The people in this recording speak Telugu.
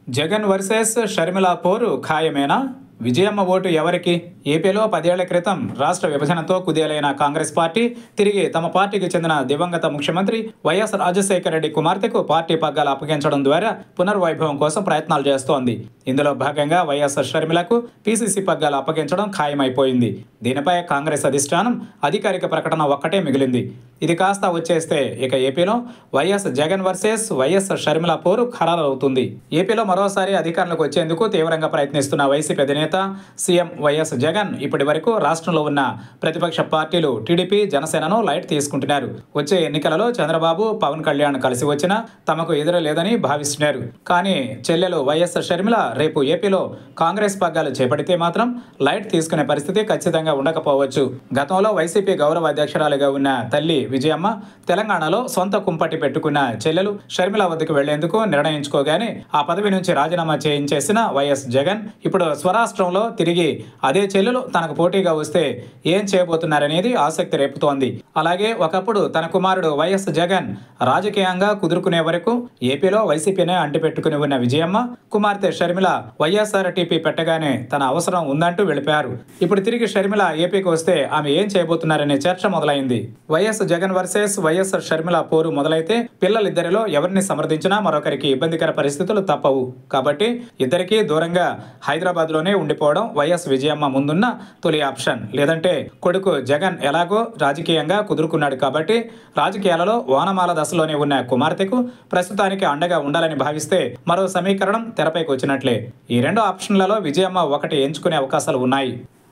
జగన్ వర్సెస్ షర్మిల పోరు ఖాయమేనా? విజయమ్మ ఓటు ఎవరికి? ఏపీలో 10 ఏళ్ల క్రితం రాష్ట్ర విభజనతో కుదేలైన కాంగ్రెస్ పార్టీ తిరిగి తమ పార్టీకి చెందిన దివంగత ముఖ్యమంత్రి వైఎస్ రాజశేఖర రెడ్డి కుమార్తెకు పార్టీ పగ్గాలు అప్పగించడం ద్వారా పునర్వైభవం కోసం ప్రయత్నాలు చేస్తోంది. ఇందులో భాగంగా వైఎస్ షర్మిలకు పీసీసీ పగ్గాలు అప్పగించడం ఖాయమైపోయింది. దీనిపై కాంగ్రెస్ అధిష్టానం అధికారిక ప్రకటన ఒక్కటే మిగిలింది. ఇది కాస్త వచ్చేస్తే ఇక ఏపీలో వైఎస్ జగన్ వర్సెస్ వైఎస్ షర్మిల పోరు ఖరారవుతుంది. ఏపీలో మరోసారి అధికారంలోకి వచ్చేందుకు తీవ్రంగా ప్రయత్నిస్తున్న వైసీపీ అధినేత సీఎం వైఎస్ జగన్ ఇప్పటి వరకు రాష్ట్రంలో ఉన్న ప్రతిపక్ష పార్టీలు టీడీపీ, జనసేనను లైట్ తీసుకుంటున్నారు. వచ్చే ఎన్నికలలో చంద్రబాబు, పవన్ కళ్యాణ్ కలిసి వచ్చినా తమకు ఎదురు లేదని భావిస్తున్నారు. కానీ చెల్లెలు వైఎస్ షర్మిల రేపు ఏపీలో కాంగ్రెస్ పగ్గాలు చేపడితే మాత్రం లైట్ తీసుకునే పరిస్థితి ఖచ్చితంగా ఉండకపోవచ్చు. గతంలో వైసీపీ గౌరవ అధ్యక్షురాలిగా ఉన్న తల్లి విజయమ్మ తెలంగాణలో సొంత కుంపటి పెట్టుకున్న చెల్లెలు షర్మిల వద్దకు వెళ్లేందుకు నిర్ణయించుకోగానే ఆ పదవి నుంచి రాజీనామా చేయించేసిన వైఎస్ జగన్ ఇప్పుడు స్వరాష్ట్రంలో తిరిగి అదే చెల్లెలు తనకు పోటీగా వస్తే ఏం చేయబోతున్నారనేది ఆసక్తి రేపుతోంది. అలాగే ఒకప్పుడు తన కుమారుడు వైఎస్ జగన్ రాజకీయంగా కుదురుకునే వరకు ఏపీలో వైసీపీనే అంటిపెట్టుకుని ఉన్న విజయమ్మ కుమార్తె షర్మిల వైఎస్ఆర్టీపీ పెట్టగానే తన అవసరం ఉందంటూ వెళ్ళిపోయారు. ఇప్పుడు తిరిగి షర్మిల ఏపీకి వస్తే ఆమె ఏం చేయబోతున్నారనే చర్చ మొదలైంది. వైఎస్ జగన్ వర్సెస్ వైఎస్ షర్మిల పోరు మొదలైతే పిల్లలిద్దరిలో ఎవరిని సమర్థించినా మరొకరికి ఇబ్బందికర పరిస్థితులు తప్పవు. కాబట్టి ఇద్దరికీ దూరంగా హైదరాబాద్లోనే ఉండిపోవడం వైఎస్ విజయమ్మ ముందున్న తొలి ఆప్షన్. లేదంటే కొడుకు జగన్ ఎలాగో రాజకీయంగా కుదురుకున్నాడు కాబట్టి రాజకీయాలలో వానమాల దశలోనే ఉన్న కుమార్తెకు ప్రస్తుతానికి అండగా ఉండాలని భావిస్తే మరో సమీకరణం తెరపైకి వచ్చినట్లే. ఈ రెండు ఆప్షన్లలో విజయమ్మ ఒకటి ఎంచుకునే అవకాశాలు ఉన్నాయి.